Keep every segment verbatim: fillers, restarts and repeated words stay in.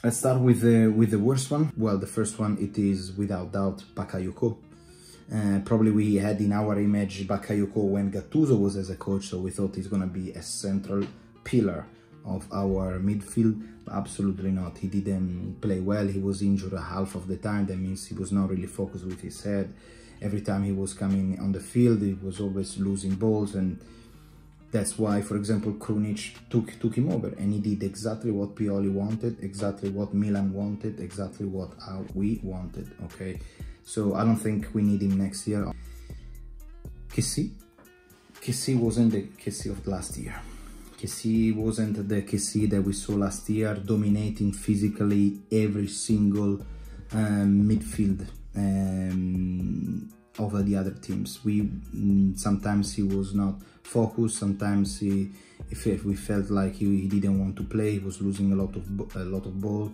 Let's start with the with the worst one. Well, the first one, it is without doubt Bakayoko. Uh, probably we had in our image Bakayoko when Gattuso was as a coach, so we thought he's gonna be a central pillar of our midfield, but absolutely not. He didn't play well. He was injured half of the time. That means he was not really focused with his head. Every time he was coming on the field, he was always losing balls, and that's why, for example, Krunic took took him over, and he did exactly what Pioli wanted, exactly what Milan wanted, exactly what uh, we wanted. Okay, so I don't think we need him next year. Kessie, Kessie wasn't the Kessie of last year. Kessie wasn't the Kessie that we saw last year, dominating physically every single um, midfield um, over the other teams. We mm, sometimes he was not focused. Sometimes he, if, if we felt like he, he didn't want to play, he was losing a lot of a lot of ball.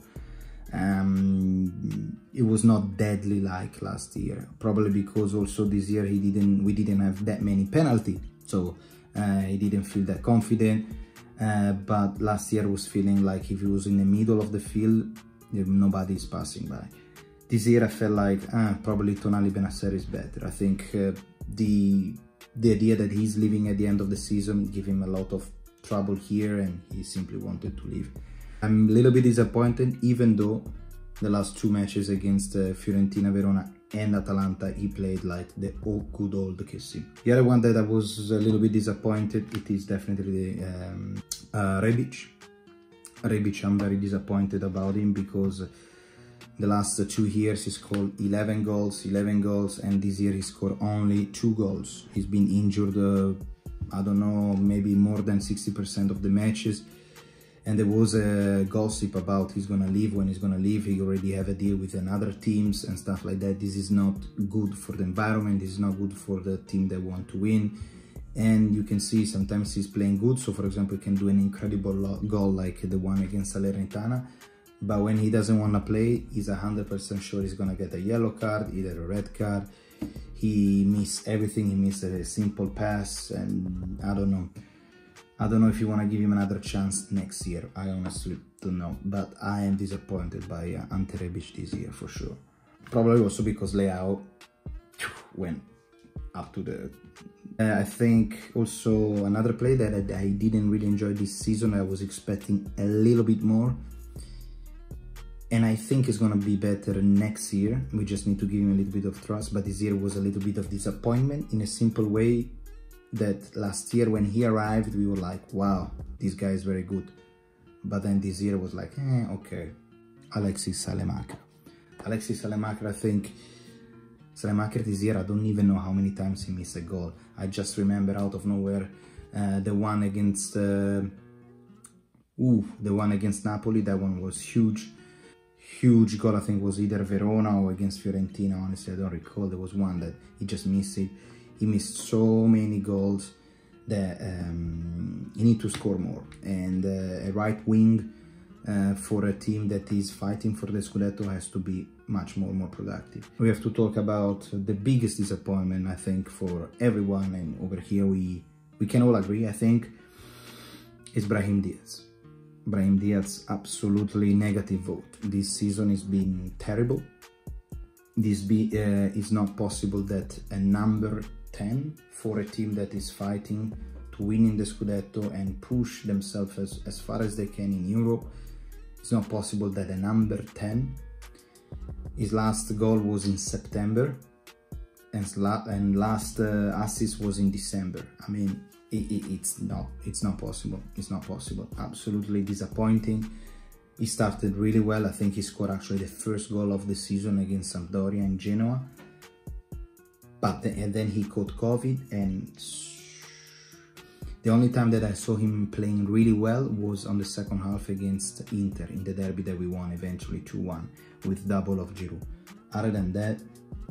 Um, it was not deadly like last year. Probably because also this year he didn't. We didn't have that many penalties, so uh, he didn't feel that confident. Uh, but last year was feeling like if he was in the middle of the field, nobody is passing by. This year I felt like ah, probably Tonali Benacer is better. I think uh, the the idea that he's leaving at the end of the season gave him a lot of trouble here, and he simply wanted to leave. I'm a little bit disappointed, even though the last two matches against uh, Fiorentina, Verona and Atalanta, he played like the old, good old Kessie. The other one that I was a little bit disappointed, it is definitely the, um, uh, Rebic. Rebic, I'm very disappointed about him because the last two years he scored eleven goals, eleven goals, and this year he scored only two goals. He's been injured, uh, I don't know, maybe more than sixty percent of the matches. And there was a gossip about he's gonna leave. When he's gonna leave, he already have a deal with another teams and stuff like that. This is not good for the environment. This is not good for the team that want to win. And you can see sometimes he's playing good. So for example, he can do an incredible goal like the one against Salernitana. But when he doesn't want to play, he's one hundred percent sure he's gonna get a yellow card, either a red card. He missed everything. He missed a simple pass, and I don't know. I don't know if you want to give him another chance next year. I honestly don't know, but I am disappointed by uh, Ante Rebic this year for sure. Probably also because Leao went up to the... Uh, I think also another play that I, I didn't really enjoy this season. I was expecting a little bit more, and I think it's gonna be better next year. We just need to give him a little bit of trust, but this year was a little bit of disappointment in a simple way. That last year when he arrived, we were like, wow, this guy is very good. But then this year was like, eh, okay. Alexis Salemaker. Alexis Salemaker, I think, Salemaker this year, I don't even know how many times he missed a goal. I just remember out of nowhere uh, the one against, uh, ooh, the one against Napoli, that one was huge. Huge goal, I think was either Verona or against Fiorentina, honestly, I don't recall. There was one that he just missed it. He missed so many goals that um, he needs to score more. And uh, a right wing uh, for a team that is fighting for the Scudetto has to be much more, more productive. We have to talk about the biggest disappointment, I think, for everyone. And over here, we, we can all agree, I think, is Brahim Diaz. Brahim Diaz, absolutely negative vote. This season has been terrible. This be, uh, is not possible that a number ten for a team that is fighting to win in the Scudetto and push themselves as, as far as they can in Europe. It's not possible that a number ten, his last goal was in September and, and last uh, assist was in December. I mean, it, it, it's not, it's not possible. It's not possible. Absolutely disappointing. He started really well. I think he scored actually the first goal of the season against Sampdoria and Genoa. But then, and then he caught COVID, and the only time that I saw him playing really well was on the second half against Inter in the derby that we won eventually two one with double of Giroud. Other than that,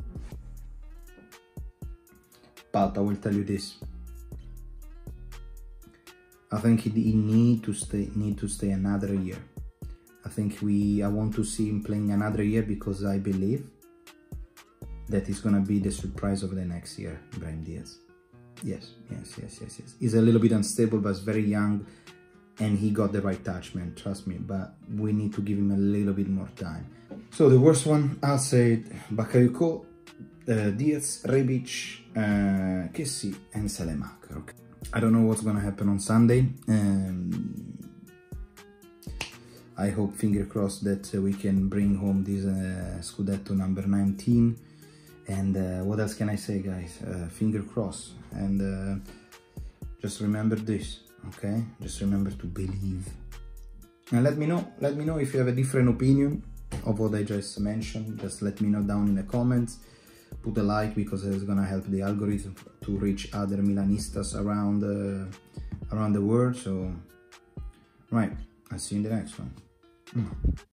but I will tell you this. I think he, he need to stay need to stay another year. I think we I want to see him playing another year because I believe that is gonna be the surprise of the next year, Brahim Diaz. Yes, yes, yes, yes, yes. He's a little bit unstable, but he's very young. and he got the right touch, man, trust me, but we need to give him a little bit more time. So the worst one, I'll say Bakayoko, uh, Diaz, Rebic, uh, Kessie, and Salemaker. Okay. I don't know what's gonna happen on Sunday. Um, I hope, finger crossed, that uh, we can bring home this uh, Scudetto number nineteen. And uh, what else can I say, guys? Uh, finger crossed. And uh, just remember this, okay? Just remember to believe. And let me know, let me know if you have a different opinion of what I just mentioned. Just let me know down in the comments. Put a like, because it's gonna help the algorithm to reach other Milanistas around uh, around the world. So, right, I'll see you in the next one. Mm.